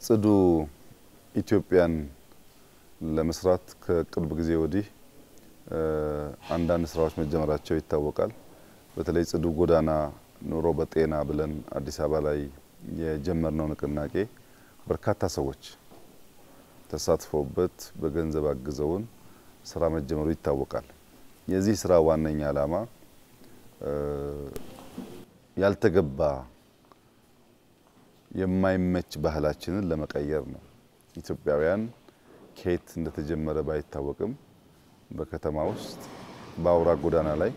ጽዱ ኢትዮጵያን ለመስራት ከቅርብ ጊዜ ወዲህ አንዳንድ ስራዎች መጀመራቸው ይታወቃል። በተለይ ጽዱ ጎዳና ኑሮ በጤና ብለን አዲስ አበባ ላይ የጀመርነው ንቅናቄ በርካታ ሰዎች ተሳትፈውበት በገንዘብ አግዘውን ስራ መጀመሩ ይታወቃል። የዚህ ስራ ዋነኛ ዓላማ ያልተገባ የማይመች ባህላችንን ለመቀየር ነው። ኢትዮጵያውያን ከየት እንደተጀመረ ባይታወቅም በከተማ ውስጥ በአውራ ጎዳና ላይ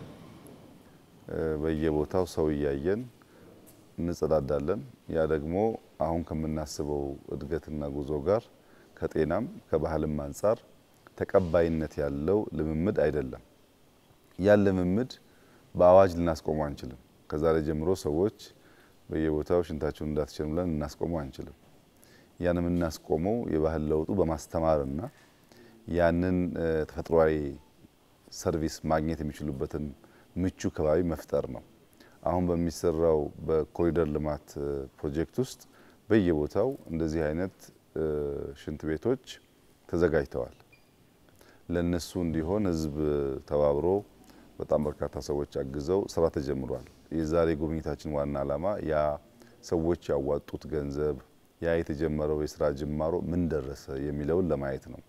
በየቦታው ሰው እያየን እንጸዳዳለን። ያ ደግሞ አሁን ከምናስበው እድገትና ጉዞ ጋር ከጤናም ከባህልም አንፃር ተቀባይነት ያለው ልምምድ አይደለም። ያ ልምምድ በአዋጅ ልናስቆመው አንችልም። ከዛሬ ጀምሮ ሰዎች በየቦታው ሽንታቸውን እንዳትሸኑ ብለን እናስቆመው አንችልም። ያንን እናስቆመው የባህል ለውጡ በማስተማርና ያንን ተፈጥሯዊ ሰርቪስ ማግኘት የሚችሉበትን ምቹ ከባቢ መፍጠር ነው። አሁን በሚሰራው በኮሪደር ልማት ፕሮጀክት ውስጥ በየቦታው እንደዚህ አይነት ሽንት ቤቶች ተዘጋጅተዋል። ለነሱ እንዲሆን ህዝብ ተባብሮ በጣም በርካታ ሰዎች አግዘው ስራ ተጀምሯል። የዛሬ ጉብኝታችን ዋና ዓላማ ያ ሰዎች ያዋጡት ገንዘብ ያ የተጀመረው የስራ ጅማሮ ምን ደረሰ የሚለውን ለማየት ነው።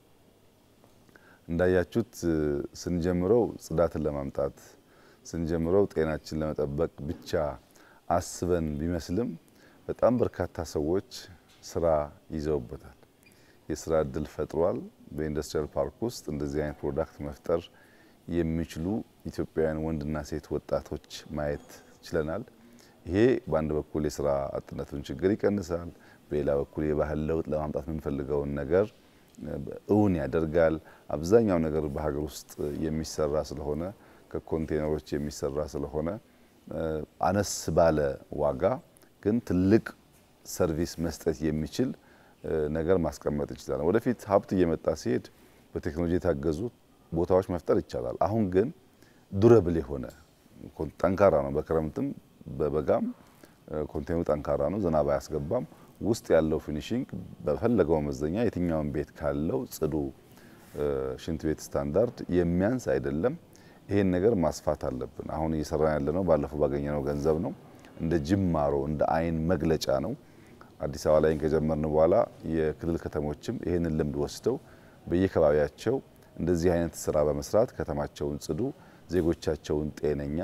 እንዳያችሁት ስንጀምረው ጽዳትን ለማምጣት ስንጀምረው ጤናችን ለመጠበቅ ብቻ አስበን ቢመስልም በጣም በርካታ ሰዎች ስራ ይዘውበታል። የስራ እድል ፈጥሯል። በኢንዱስትሪያል ፓርክ ውስጥ እንደዚህ አይነት ፕሮዳክት መፍጠር የሚችሉ ኢትዮጵያውያን ወንድና ሴት ወጣቶች ማየት ችለናል። ይሄ በአንድ በኩል የስራ አጥነቱን ችግር ይቀንሳል፣ በሌላ በኩል የባህል ለውጥ ለማምጣት የምንፈልገውን ነገር እውን ያደርጋል። አብዛኛው ነገር በሀገር ውስጥ የሚሰራ ስለሆነ ከኮንቴነሮች የሚሰራ ስለሆነ አነስ ባለ ዋጋ ግን ትልቅ ሰርቪስ መስጠት የሚችል ነገር ማስቀመጥ ይችላል። ወደፊት ሀብት እየመጣ ሲሄድ በቴክኖሎጂ የታገዙ ቦታዎች መፍጠር ይቻላል። አሁን ግን ዱረብል የሆነ ጠንካራ ነው። በክረምትም በበጋም ኮንቴነሩ ጠንካራ ነው፣ ዝናብ አያስገባም። ውስጥ ያለው ፊኒሺንግ በፈለገው መመዘኛ የትኛውን ቤት ካለው ጽዱ ሽንት ቤት ስታንዳርድ የሚያንስ አይደለም። ይሄን ነገር ማስፋት አለብን። አሁን እየሰራን ያለነው ባለፈው ባገኘነው ገንዘብ ነው። እንደ ጅማሮ እንደ አይን መግለጫ ነው። አዲስ አበባ ላይ ከጀመርን በኋላ የክልል ከተሞችም ይሄንን ልምድ ወስደው በየከባቢያቸው እንደዚህ አይነት ስራ በመስራት ከተማቸውን ጽዱ፣ ዜጎቻቸውን ጤነኛ፣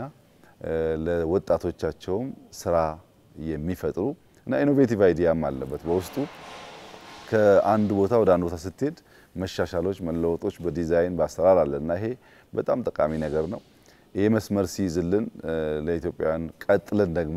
ለወጣቶቻቸውም ስራ የሚፈጥሩ እና ኢኖቬቲቭ አይዲያም አለበት በውስጡ። ከአንድ ቦታ ወደ አንድ ቦታ ስትሄድ መሻሻሎች፣ መለወጦች በዲዛይን በአሰራር አለና ይሄ በጣም ጠቃሚ ነገር ነው። ይሄ መስመር ሲይዝልን ለኢትዮጵያውያን ቀጥለን ደግሞ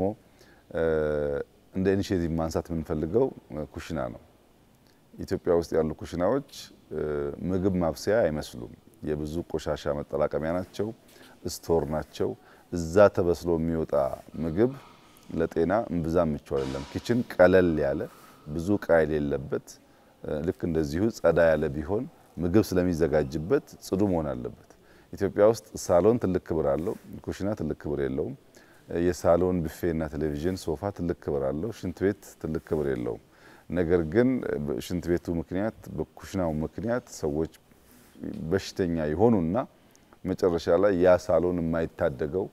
እንደ ኢኒሺዬቲቭ ማንሳት የምንፈልገው ኩሽና ነው። ኢትዮጵያ ውስጥ ያሉ ኩሽናዎች ምግብ ማብሰያ አይመስሉም። የብዙ ቆሻሻ መጠራቀሚያ ናቸው፣ ስቶር ናቸው። እዛ ተበስሎ የሚወጣ ምግብ ለጤና እምብዛም ምቹ አይደለም። ኪችን ቀለል ያለ ብዙ ዕቃ የሌለበት ልክ እንደዚሁ ጸዳ ያለ ቢሆን ምግብ ስለሚዘጋጅበት ጽዱ መሆን አለበት። ኢትዮጵያ ውስጥ ሳሎን ትልቅ ክብር አለው፣ ኩሽና ትልቅ ክብር የለውም። የሳሎን ቢፌና ቴሌቪዥን ሶፋ ትልቅ ክብር አለው፣ ሽንት ቤት ትልቅ ክብር የለውም። ነገር ግን ሽንት ቤቱ ምክንያት በኩሽናው ምክንያት ሰዎች በሽተኛ ይሆኑና መጨረሻ ላይ ያ ሳሎን የማይታደገው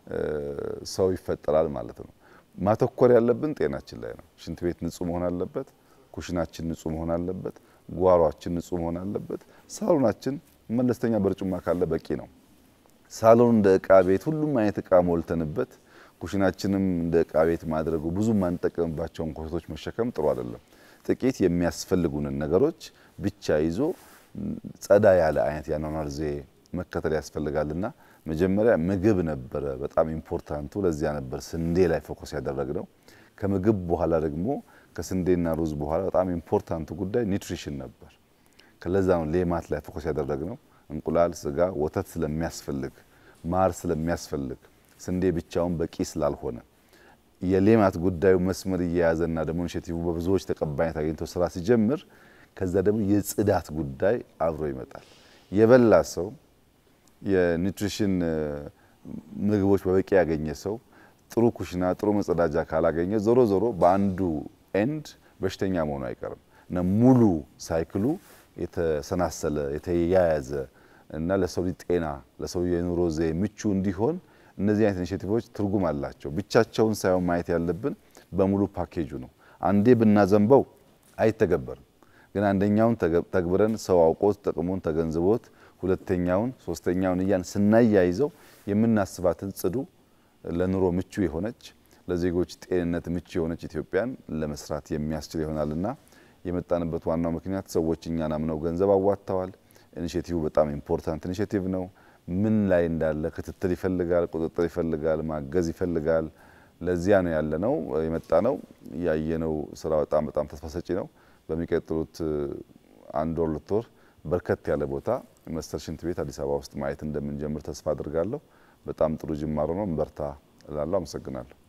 ሰው ይፈጠራል ማለት ነው። ማተኮር ያለብን ጤናችን ላይ ነው። ሽንት ቤት ንጹህ መሆን አለበት፣ ኩሽናችን ንጹህ መሆን አለበት፣ ጓሯችን ንጹህ መሆን አለበት። ሳሎናችን መለስተኛ በርጩማ ካለ በቂ ነው። ሳሎን እንደ ዕቃ ቤት ሁሉም አይነት ዕቃ ሞልተንበት ኩሽናችንም እንደ ዕቃ ቤት ማድረጉ ብዙ ማንጠቀምባቸውን ኮቶች መሸከም ጥሩ አይደለም። ጥቂት የሚያስፈልጉንን ነገሮች ብቻ ይዞ ጸዳ ያለ አይነት ያኗኗር ዘዬ መከተል ያስፈልጋልና መጀመሪያ ምግብ ነበረ በጣም ኢምፖርታንቱ። ለዚያ ነበር ስንዴ ላይ ፎከስ ያደረግነው። ከምግብ በኋላ ደግሞ ከስንዴና ሩዝ በኋላ በጣም ኢምፖርታንቱ ጉዳይ ኒውትሪሽን ነበር። ከለዛ ነው ሌማት ላይ ፎከስ ያደረግነው። እንቁላል፣ ስጋ፣ ወተት ስለሚያስፈልግ፣ ማር ስለሚያስፈልግ፣ ስንዴ ብቻውን በቂ ስላልሆነ የሌማት ጉዳዩ መስመር እየያዘና ደግሞ ኢኒሺዬቲቭ በብዙዎች ተቀባይነት አግኝቶ ስራ ሲጀምር ከዛ ደግሞ የጽዳት ጉዳይ አብሮ ይመጣል። የበላ ሰው የኒውትሪሽን ምግቦች በበቂ ያገኘ ሰው ጥሩ ኩሽና ጥሩ መጸዳጃ ካላገኘ ዞሮ ዞሮ በአንዱ ኤንድ በሽተኛ መሆኑ አይቀርም። እና ሙሉ ሳይክሉ የተሰናሰለ የተያያዘ እና ለሰው ጤና ለሰው የኑሮ ዘዬ ምቹ እንዲሆን እነዚህ አይነት ኢኒሼቲቮች ትርጉም አላቸው። ብቻቸውን ሳይሆን ማየት ያለብን በሙሉ ፓኬጁ ነው። አንዴ ብናዘንበው አይተገበርም። ግን አንደኛውን ተግብረን ሰው አውቆት ጥቅሙን ተገንዝቦት ሁለተኛውን ሶስተኛውን እያን ስናያይዘው የምናስባትን ጽዱ ለኑሮ ምቹ የሆነች ለዜጎች ጤንነት ምቹ የሆነች ኢትዮጵያን ለመስራት የሚያስችል ይሆናልና የመጣንበት ዋናው ምክንያት ሰዎች እኛን አምነው ገንዘብ አዋጥተዋል። ኢኒሼቲቭ በጣም ኢምፖርታንት ኢኒሼቲቭ ነው። ምን ላይ እንዳለ ክትትል ይፈልጋል፣ ቁጥጥር ይፈልጋል፣ ማገዝ ይፈልጋል። ለዚያ ነው ያለነው የመጣነው። ያየነው ስራ በጣም ተስፋ ሰጪ ነው። በሚቀጥሉት አንድ ወር ሁለት ወር በርከት ያለ ቦታ መሰል ሽንት ቤት አዲስ አበባ ውስጥ ማየት እንደምንጀምር ተስፋ አድርጋለሁ። በጣም ጥሩ ጅማሮ ነው። እንበርታ እላለሁ። አመሰግናለሁ።